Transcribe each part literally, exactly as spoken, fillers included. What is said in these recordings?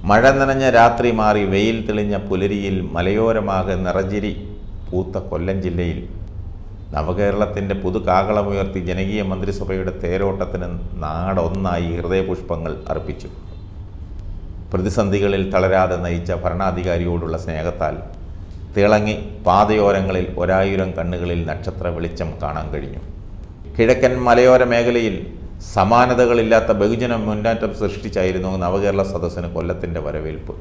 മഴ നനഞ്ഞ രാത്രി മാറി വെയിൽ തെളിഞ്ഞ പുലരിയിൽ മലയോരമാകെ നിറഞ്ഞിരി പൂത്ത കൊല്ലം ജില്ലയിൽ നവകേരളത്തിൻ്റെ പുതുകാകളമുയർത്തി ജനകീയ മന്ത്രിസഭയുടെ തേരോട്ടത്തിന് നാടൊന്നായി ഹൃദയപുഷ്പങ്ങൾ അർപ്പിച്ചു. പ്രതിസന്ധികളിൽ തളരാതെ നയിച്ച ഭരണാധികാരിയോടുള്ള സ്നേഹത്താൽ തിളങ്ങി പാതയോരങ്ങളിൽ ഒരായിരം കണ്ണുകളിൽ നക്ഷത്ര വെളിച്ചം കാണാൻ കഴിഞ്ഞു. കിഴക്കൻ മലയോര മേഖലയിൽ സമാനതകളില്ലാത്ത ബഹുജന മുന്നേറ്റം സൃഷ്ടിച്ചായിരുന്നു നവകേരള സദസ്സിന് കൊല്ലത്തിൻ്റെ വരവേൽപ്പ്.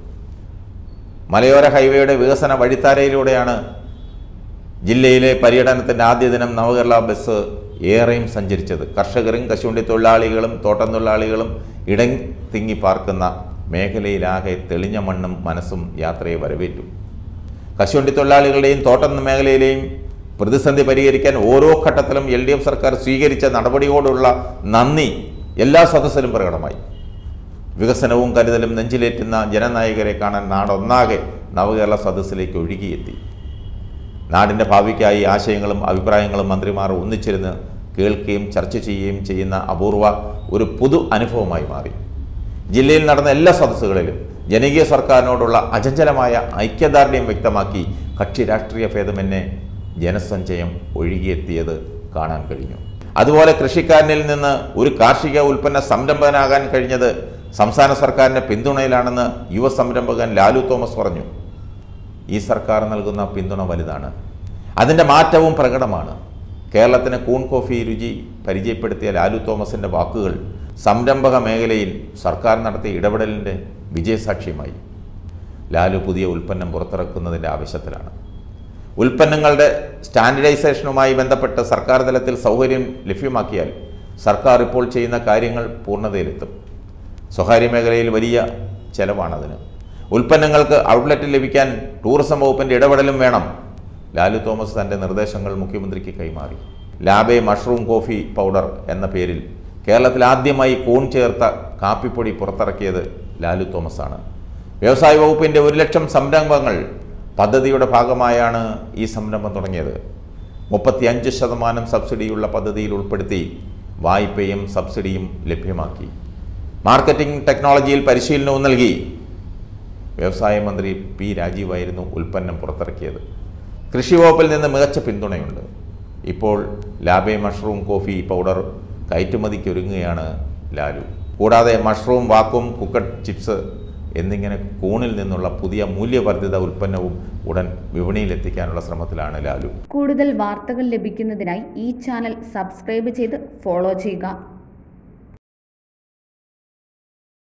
മലയോര ഹൈവേയുടെ വികസന വഴിത്താരയിലൂടെയാണ് ജില്ലയിലെ പര്യടനത്തിൻ്റെ ആദ്യ ദിനം നവകേരള ബസ് ഏറെയും സഞ്ചരിച്ചത്. കർഷകരും കശുവണ്ടി തൊഴിലാളികളും തോട്ടം തൊഴിലാളികളും ഇടം തിങ്ങി പാർക്കുന്ന മേഖലയിലാകെ തെളിഞ്ഞ മണ്ണും മനസ്സും യാത്രയെ വരവേറ്റു. കശുവണ്ടി തൊഴിലാളികളുടെയും തോട്ടം മേഖലയിലെയും പ്രതിസന്ധി പരിഹരിക്കാൻ ഓരോ ഘട്ടത്തിലും എൽ ഡി എഫ് സർക്കാർ സ്വീകരിച്ച നടപടിയോടുള്ള നന്ദി എല്ലാ സദസ്സിലും പ്രകടമായി. വികസനവും കരുതലും നെഞ്ചിലേറ്റുന്ന ജനനായകരെ കാണാൻ നാടൊന്നാകെ നവകേരള സദസ്സിലേക്ക് ഒഴുകിയെത്തി. നാടിൻ്റെ ഭാവിക്കായി ആശയങ്ങളും അഭിപ്രായങ്ങളും മന്ത്രിമാർ ഒന്നിച്ചിരുന്ന് കേൾക്കുകയും ചർച്ച ചെയ്യുകയും ചെയ്യുന്ന അപൂർവ ഒരു പുതു അനുഭവമായി മാറി. ജില്ലയിൽ നടന്ന എല്ലാ സദസ്സുകളിലും ജനകീയ സർക്കാരിനോടുള്ള അചഞ്ചലമായ ഐക്യദാർഢ്യം വ്യക്തമാക്കി കക്ഷി രാഷ്ട്രീയ ഭേദമെന്നെ ജനസഞ്ചയം ഒഴുകിയെത്തിയത് കാണാൻ കഴിഞ്ഞു. അതുപോലെ കൃഷിക്കാരനിൽ നിന്ന് ഒരു കാർഷിക ഉൽപ്പന്ന സംരംഭകനാകാൻ കഴിഞ്ഞത് സംസ്ഥാന സർക്കാരിൻ്റെ പിന്തുണയിലാണെന്ന് യുവ സംരംഭകൻ ലാലു തോമസ് പറഞ്ഞു. ഈ സർക്കാർ നൽകുന്ന പിന്തുണ വലുതാണ്, അതിൻ്റെ മാറ്റവും പ്രകടമാണ്. കേരളത്തിന് കൂൺ കോഫി രുചി പരിചയപ്പെടുത്തിയ ലാലു തോമസിൻ്റെ വാക്കുകൾ സംരംഭക മേഖലയിൽ സർക്കാർ നടത്തിയ ഇടപെടലിൻ്റെ വിജയസാക്ഷ്യമായി. ലാലു പുതിയ ഉൽപ്പന്നം പുറത്തിറക്കുന്നതിൻ്റെ ആവശ്യത്തിലാണ്. ഉൽപ്പന്നങ്ങളുടെ സ്റ്റാൻഡർഡൈസേഷനുമായി ബന്ധപ്പെട്ട് സർക്കാർ തലത്തിൽ സൗകര്യം ലഭ്യമാക്കിയാൽ സർക്കാർ ഇപ്പോൾ ചെയ്യുന്ന കാര്യങ്ങൾ പൂർണ്ണതയിലെത്തും. സ്വകാര്യ മേഖലയിൽ വലിയ ചെലവാണതിന്. ഉൽപ്പന്നങ്ങൾക്ക് ഔട്ട്ലെറ്റ് ലഭിക്കാൻ ടൂറിസം വകുപ്പിൻ്റെ ഇടപെടലും വേണം. ലാലു തോമസ് തൻ്റെ നിർദ്ദേശങ്ങൾ മുഖ്യമന്ത്രിക്ക് കൈമാറി. ലാബെ മഷ്റൂം കോഫി പൗഡർ എന്ന പേരിൽ കേരളത്തിൽ ആദ്യമായി കൂൺ ചേർത്ത കാപ്പിപ്പൊടി പുറത്തിറക്കിയത് ലാലു തോമസാണ്. വ്യവസായ വകുപ്പിൻ്റെ ഒരു ലക്ഷം സംരംഭങ്ങൾ പദ്ധതിയുടെ ഭാഗമായാണ് ഈ സംരംഭം തുടങ്ങിയത്. മുപ്പത്തിയഞ്ച് ശതമാനം സബ്സിഡിയുള്ള പദ്ധതിയിൽ ഉൾപ്പെടുത്തി വായ്പയും സബ്സിഡിയും ലഭ്യമാക്കി. മാർക്കറ്റിംഗ് ടെക്നോളജിയിൽ പരിശീലനവും നൽകി. വ്യവസായ മന്ത്രി പി രാജീവായിരുന്നു ഉൽപ്പന്നം പുറത്തിറക്കിയത്. കൃഷി വകുപ്പിൽ നിന്ന് മികച്ച പിന്തുണയുണ്ട്. ഇപ്പോൾ ലാബെ മഷ്റൂം കോഫി പൗഡർ കയറ്റുമതിക്കൊരുങ്ങുകയാണ് ലാലു. കൂടാതെ മഷ്റൂം വാക്വം കുക്കഡ് ചിപ്സ് എന്നിങ്ങനെ കൂണിൽ നിന്നുള്ള പുതിയ മൂല്യവർദ്ധിത ഉൽപ്പന്നവും ഉടൻ വിപണിയിലെത്തിക്കാനുള്ള ശ്രമത്തിലാണ് ലാലു. കൂടുതൽ വാർത്തകൾ ലഭിക്കുന്നതിനായി ഈ ചാനൽ സബ്സ്ക്രൈബ് ചെയ്ത് ഫോളോ ചെയ്യുക.